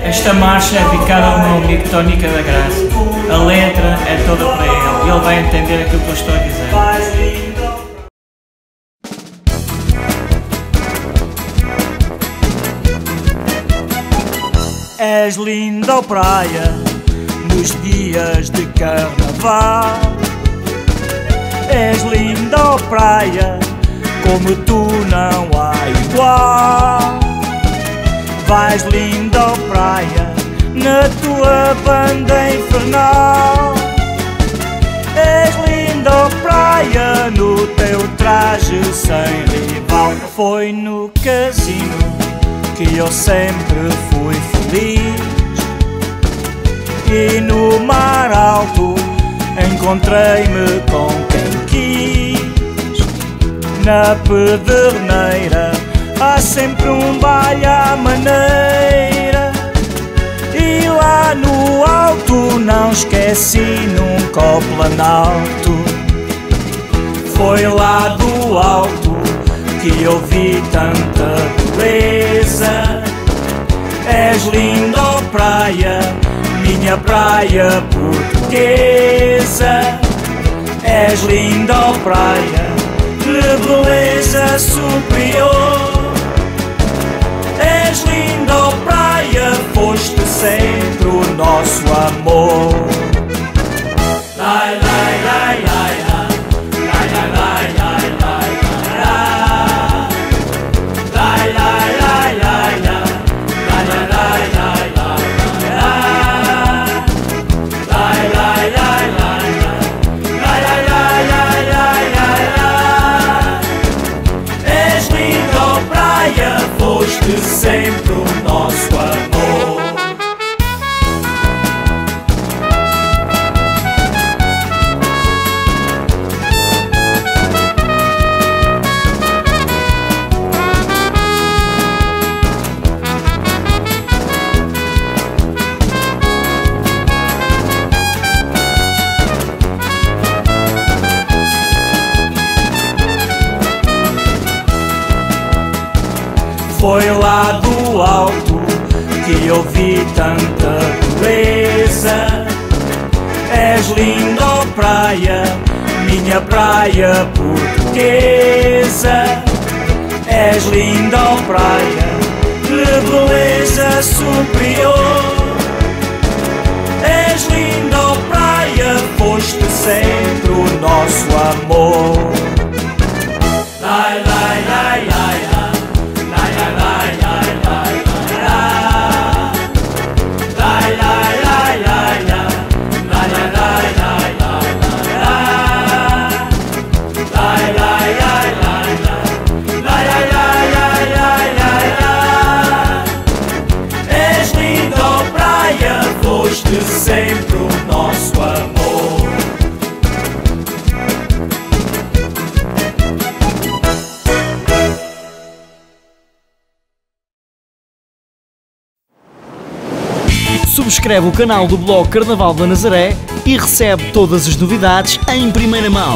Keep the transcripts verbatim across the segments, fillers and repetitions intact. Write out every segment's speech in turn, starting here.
Esta marcha é dedicada ao meu amigo Tónica da Graça. A letra é toda para ele e ele vai entender aquilo que eu estou a dizer. És linda, ó praia, nos dias de carnaval. És linda, ó praia, como tu não há igual. Vais linda, ó praia, na tua banda infernal. És linda, ó praia, no teu traje sem rival. Foi no casino que eu sempre fui feliz, e no mar alto encontrei-me com quem quis. Na Pederneira há sempre um baile à maneira, e lá no alto não esqueci nunca o Planalto. Foi lá do alto que eu vi tanta beleza. És linda, ó praia, minha praia portuguesa. És linda, ó praia, de beleza superior. És linda, ó praia, foste sempre o nosso amor. Lai, lai, lai, lai, lai, lai, lai, lai, lai. Foste sempre o nosso amor. Foi lá do alto que eu vi tanta beleza. És linda, ó praia, minha praia portuguesa. És linda, ó praia, de beleza superior. És linda, ó praia, foste sempre o nosso amor. Lai, lai, lai, lai, lai. Foste sempre o nosso amor. Subscreve o canal do blog Carnaval da Nazaré e recebe todas as novidades em primeira mão.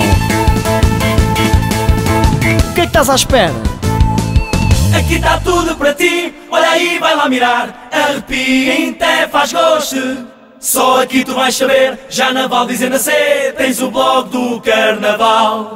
O que é que estás à espera? Aqui está tudo para ti, olha aí, vai lá mirar. Arrepia, até faz gosto. Só aqui tu vais saber, já na Val dizendo a C, tens o blog do Carnaval.